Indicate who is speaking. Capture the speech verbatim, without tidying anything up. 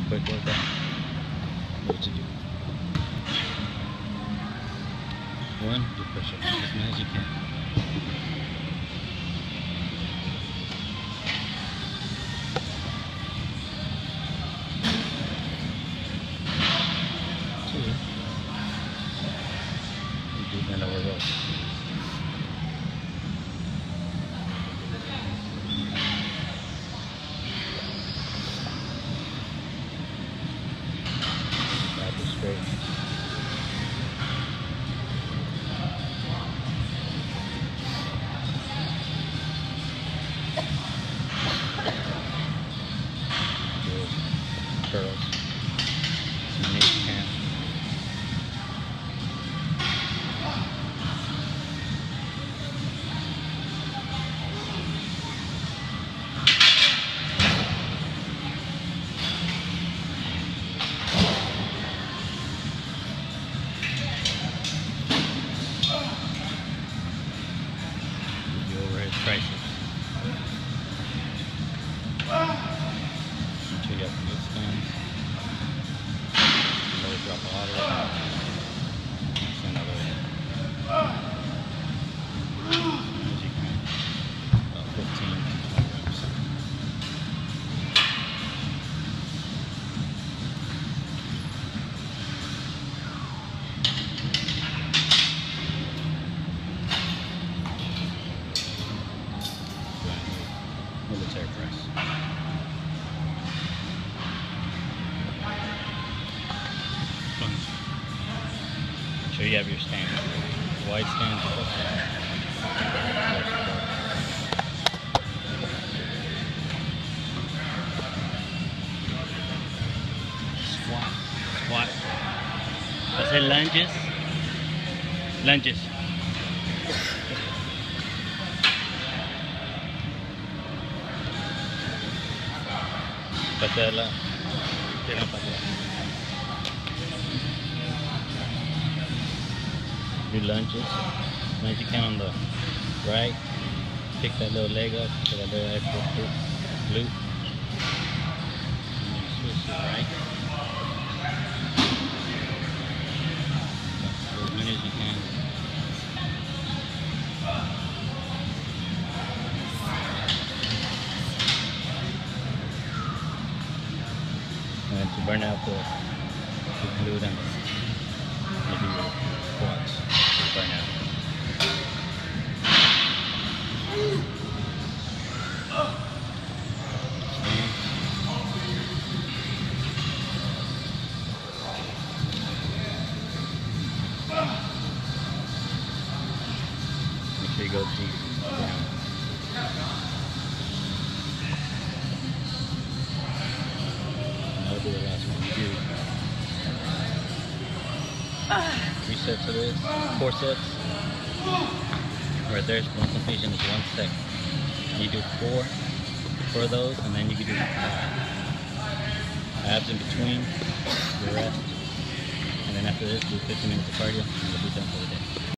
Speaker 1: quick workout. What to do? One, do push-ups as many as you can. Two, you do bend over rows. Back is straight. Curls as many as you can. Do the overhead triceps. Make sure you have good stance. Another drop all the way down. That's another way. As you can. About fifteen to twenty reps. Military press. Make sure you have your stance. Wide stance. Squat. Squat. Hacer lunges. Lunges. Patearla. Tira para atrás. Do lunges as much as you can on the right. Pick that little leg up to that little extra glute. And then switch to the right. Do as many as you can. And to burn out the, the glute and maybe your quads to burn out. Make sure you go deep down. That'll be the last one. You do three sets of this, four sets. Right there's one completion is one second. You do four for those, and then you can do abs in between, the rest. And then after this, do fifteen minutes of cardio, and you'll be done for the day.